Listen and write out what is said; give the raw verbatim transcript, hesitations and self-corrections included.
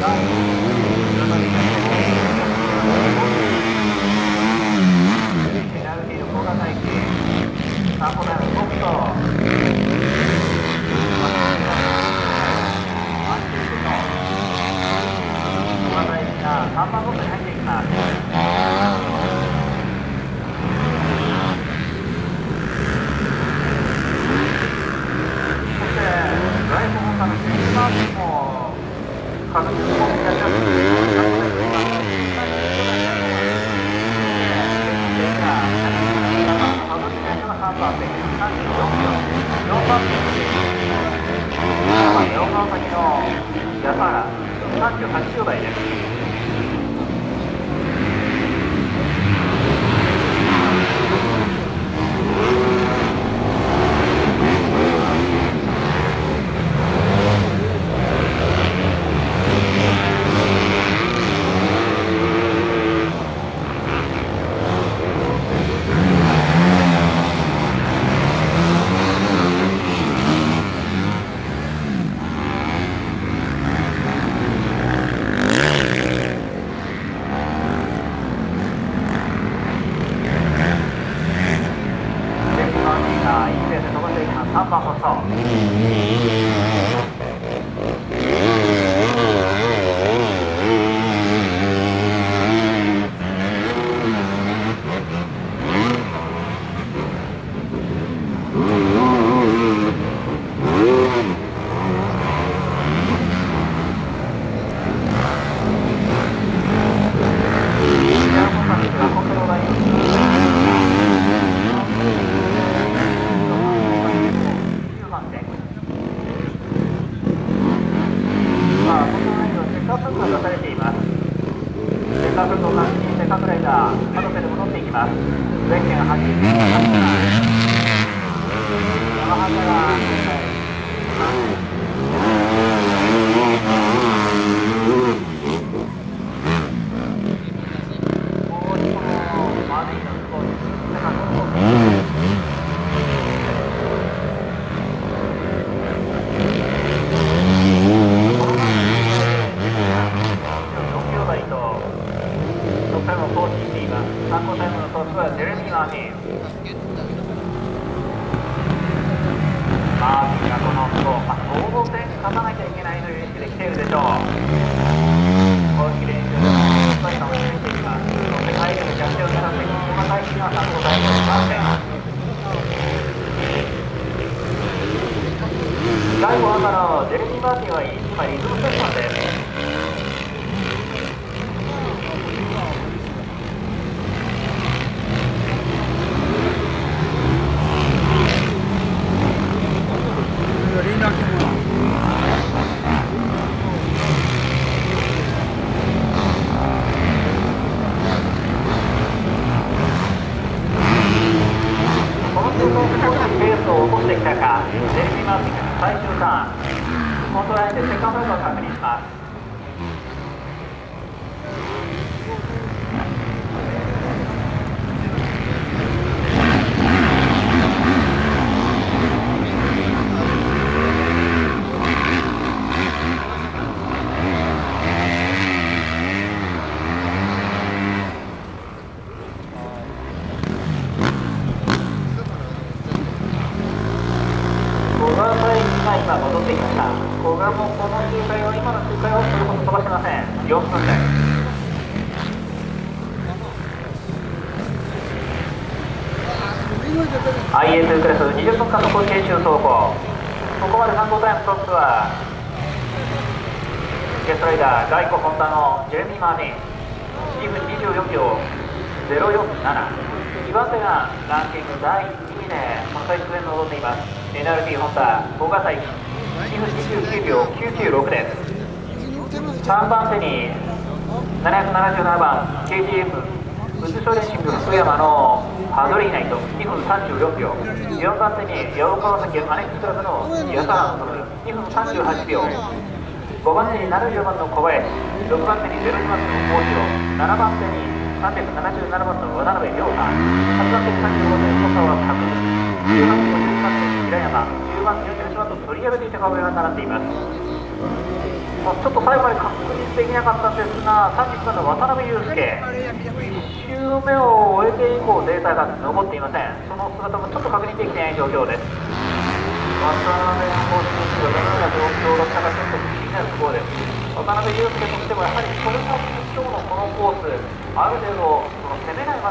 さんばんボックスに入っていきます。そしてライフホンダのセンターにも確実にいらっしゃっていさんばん手、さんじゅうよんびょう、よんばん手、よんばん先の安原、さんじゅうはちびょう台です。さんばん放送。第ご赤のジェレミー・マーティンは今リズムセッションです。この中間ペースを起こしてきたか、ジェレミー・マーティン最終ターン、コントラインでセカンドライドを確認します。今戻ってきました。こがもこの周回を今の周回をそれほど飛ばしてません。よんぷんです。アイエーツー クラスにじゅっぷんかんの高知練習走行。ここまで参考タイムトップはゲストライダーガイコホンダのジェレミー・マーティンにふんにじゅうよんびょうゼロよんなな。にばん手がランキングだいにいでこの回出演に臨んでいます エヌアールティー ホンダ小型いちにふんにじゅうきゅうびょうきゅうきゅうろくです。さんばん手にななひゃくななじゅうななばん ケーティーエム 宇宙小レーシング福山のハドリーナイトにふんさんじゅうよんびょう。よんばん手に八尾川崎アネックスクラブの安原にふんさんじゅうはちびょう。ごばん手にななじゅうばんの小林、ろくばん手にゼロにばん手の大城、ななばん手にさんびゃくななじゅうななばんの渡辺亮太、はちばん手にさんじゅうごばんの小川拓、じゅうばん手にじゅうさんばんの平山、じゅうばん手によんじゅうはちばんと取り上げていた顔が並んでいます。 まあ、ちょっと最後まで確認できなかったんですが、さんじゅっぷんの渡辺裕介、いち周目を終えて以降、データが残っていません。その姿もちょっと確認できていない状況です。渡辺コーチ選手がどのような状況だったか、ちょっと気になるところです。渡辺裕介としても、やはりこれも今日のこのコース、ある程度、その攻めないま